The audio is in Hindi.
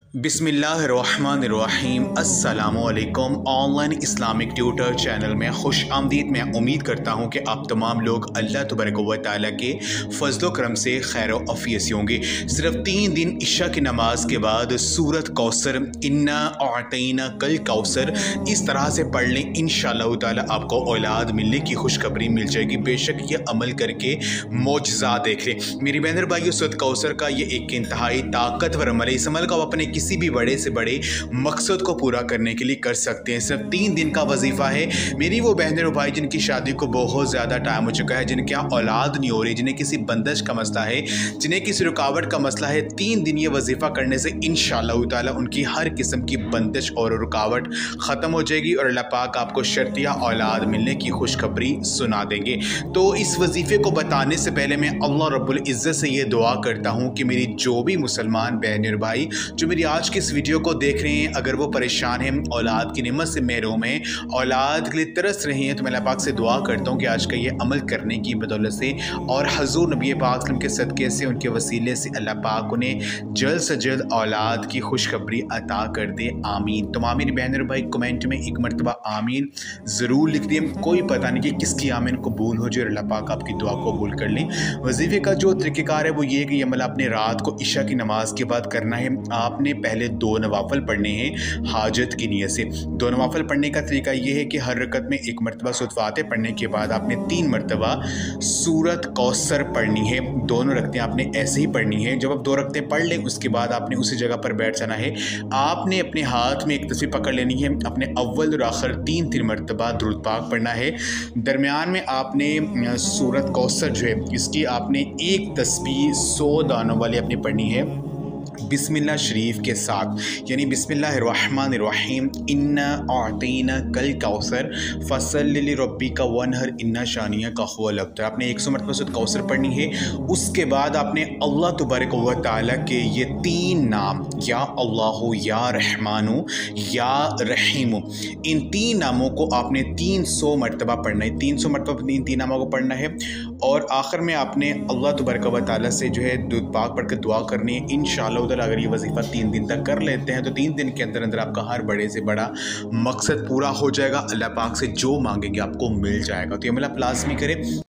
बिस्मिल्लाहिर्रहमानिर्रहीम अस्सलामुअलैकुम। ऑनलाइन इस्लामिक ट्यूटर चैनल में खुश आमदीद। मैं उम्मीद करता हूँ कि आप तमाम लोग अल्लाह तबारक व तआला के फ़ज़्ल करम से खैर अफ़ियत से होंगे। सिर्फ 3 दिन इशा की नमाज के बाद सूरत कौसर, इन्ना अअतैना कल कौसर इस तरह से पढ़ लें, इंशाअल्लाह ताला आपको औलाद मिलने की खुशखबरी मिल जाएगी। बेशक ये अमल करके मोजज़ा देख लें। मेरी बहन भाइयों, सूरत कौसर का ये एक इंतहाई ताकतवर अमल है। इस अमल को अपने किसी भी बड़े से बड़े मकसद को पूरा करने के लिए कर सकते हैं। सिर्फ 3 दिन का वजीफ़ा है। मेरी वो बहनें और भाई जिनकी शादी को बहुत ज़्यादा टाइम हो चुका है, जिनके यहाँ औलाद नहीं हो रही, जिन्हें किसी बंदिश का मसला है, जिन्हें किसी रुकावट का मसला है, 3 दिन ये वजीफ़ा करने से इंशाअल्लाह ताला उनकी हर किस्म की बंदिश और रुकावट ख़त्म हो जाएगी और अल्लाह पाक आपको शर्तिया औलाद मिलने की खुशखबरी सुना देंगे। तो इस वजीफ़े को बताने से पहले मैं अल्लाह रब्बुल इज़्ज़त से ये दुआ करता हूँ कि मेरी जो भी मुसलमान बहन और भाई जो मेरी आज की इस वीडियो को देख रहे हैं, अगर वो परेशान हैं, औलाद की नेमत से महरूम हैं, औलाद के लिए तरस रहे हैं, तो मैं अल्लाह पाक से दुआ करता हूँ कि आज का ये अमल करने की बदौलत से और हज़ूर नबी पाक सल्लल्लाहु अलैहि वसल्लम के सदक़े से, उनके वसीले से अल्लाह पाक उन्हें जल्द से जल्द औलाद की खुशखबरी अता कर दे। आमीन। तो मेरी बहन और भाई कमेंट में एक मरतबा आमीन ज़रूर लिख दें। कोई पता नहीं कि किसकी आमीन कबूल हो जाए और अल्लाह पाक आपकी दुआ को कबूल कर लें। वजीफ़े का जो तरीक़ेकार है वो ये है कि ये अमल आपने रात को इशा की नमाज के बाद करना है। आपने पहले 2 नवाफ़िल पढ़ने हैं हाजत की नीयत से। 2 नवाफ़िल पढ़ने का तरीका ये है कि हर रकत में 1 मरतबा सूरत फातिहा पढ़ने के बाद आपने 3 मरतबा सूरत कौसर पढ़नी है। दोनों रकतें आपने ऐसे ही पढ़नी है। जब आप 2 रकतें पढ़ लें उसके बाद आपने उसी जगह पर बैठ जाना है। आपने अपने हाथ में एक तस्बीह पकड़ लेनी है। अपने अव्वल और आखिर 3 मरतबा दुरूद पाक पढ़ना है। दरमियान में आपने सूरत कौसर जो है इसकी आपने एक तस्बीह 100 दानों वाली अपनी पढ़नी है बिस्मिल्लाह शरीफ के साथ, यानी बिस्मिल्लाहिर्रहमानिर्रहीम। इन्ना अअतैना कल कौसर फसल्लि लिरब्बिका वनहर इन्ना शानियका हुवल अब्तर। आपने 100 मरतबा सूरत कौसर पढ़नी है। उसके बाद आपने अल्लाह तबारक व तआला के ये 3 नाम, या अल्लाहु, या रहमानु, या रहीमु, इन 3 नामों को आपने 300 मरतबा पढ़ना है। 300 मरतबा इन 3 नामों को पढ़ना है और आखिर में आपने अल्लाह तबारक व तआला से जो है दुरूद पाक पढ़ कर दुआ करनी है। इंशाअल्लाह अगर ये वजीफ़ा 3 दिन तक कर लेते हैं तो 3 दिन के अंदर अंदर आपका हर बड़े से बड़ा मकसद पूरा हो जाएगा। अल्लाह पाक से जो मांगेंगे आपको मिल जाएगा। तो ये अमल आप लाज़मी करें।